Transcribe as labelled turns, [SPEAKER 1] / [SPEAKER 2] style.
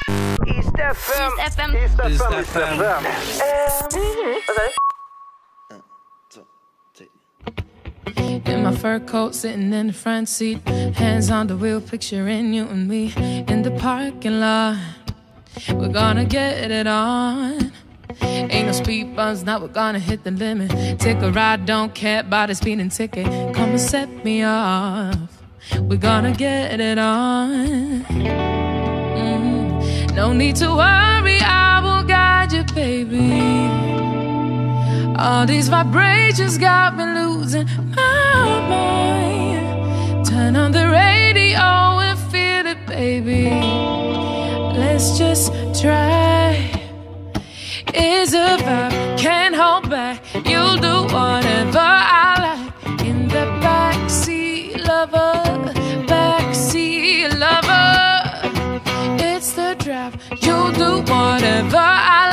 [SPEAKER 1] East FM.
[SPEAKER 2] In my fur coat, sitting in the front seat, hands on the wheel, picturing you and me in the parking lot. We're gonna get it on. Ain't no speed bumps, now we're gonna hit the limit. Take a ride, don't care about a speeding ticket. Come and set me off. We're gonna get it on. No need to worry, I will guide you, baby. All these vibrations got me losing my mind. Turn on the radio and feel it, baby. Let's just try. It's a vibe, can't hold back. You'll do whatever I like. In the backseat, lover. Backseat, lover. It's the drive. You'll do whatever I like.